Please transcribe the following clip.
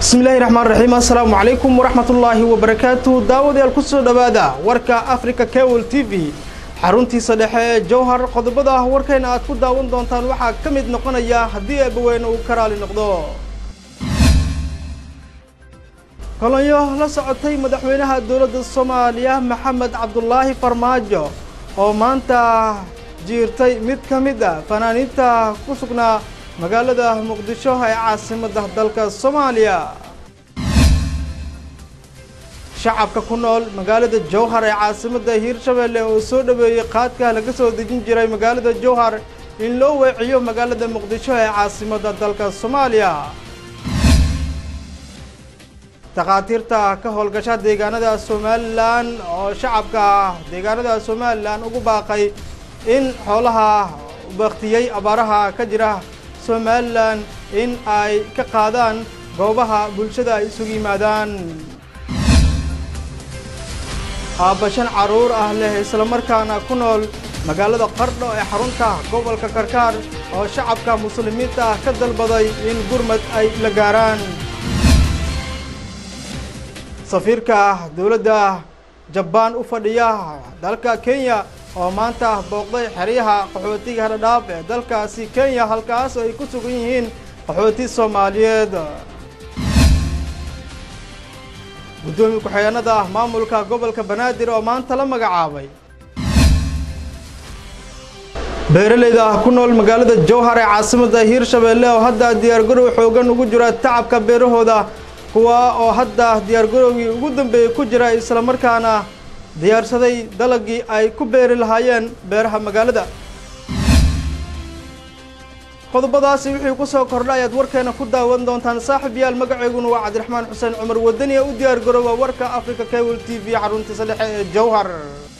بسم الله الرحمن الرحيم السلام عليكم ورحمة الله وبركاته داود الكسر دبادة وركا أفريكا كيبل تي في حرونتي صدحة جوهر قضبضة وركينا أتكون داون دونتان وحا كمد نقنيا هدي أبوين وكرالي نقضو كولونيو لسعودتي مدحوينها الدولة الصومالية محمد عبد الله فرماجو ومانتا جيرتي مد كمدة فنانيتا كسقنا magaalada muqdisho ee caasimadda dalka Soomaaliya shacabka ku nool magaalada Jowhar ee caasimadda Hiirshabelle oo soo dhaweeyay qaadka laga soo dejin jiray magaalada Jowhar in loo weeciyo magaalada muqdisho ee caasimadda dalka Soomaaliya taqaatirta ka howlgasha deegaanada Somaliland oo shacabka deegaanada Somaliland ugu baaqay in xoolaha waqtiyay abaaraha ka jira Somaliland in ay ka qaadaan goobaha bulshada ay isugu yimaadaan aabashan caruur ah leh isla markaana ku nool magaalada Qardho ee xarunta gobolka Karkaar oo shacabka muslimiinta ah ka dalbaday in gurmad ay la gaaraan safiirka dawladda Japan u fadhiya dalka Kenya oo maanta booqday xiriyaha qaxootiga Haradhaab ee dalkaasi Kenya halkaas ay ku sugan yihiin qaxooti Soomaaliyeed gudoomiye ku-xigeenada maamulka gobolka Banaadir oo maanta la magacaabay beeraleyda ku nool magaalada Jowhar ee caasimadda Hiirshabelle oo hadda diyaar garow xoogan ugu jira tacabka beerahooda kuwa oo hadda diyaar garowgii ugu dambeeyay ku jira isla markaana diyaarsaday dalagii ay ku beeri lahaayeen beeraha magaalada qodobadaasi wixii ku soo kordhay aad warkeena ku daawan doontaan saaxiibayaal magaceeguna waa Cabdiraxmaan Xuseen Cumar Wadani u diyaar garoowa warka Africa Cable TV xarunta saddex ee Jowhar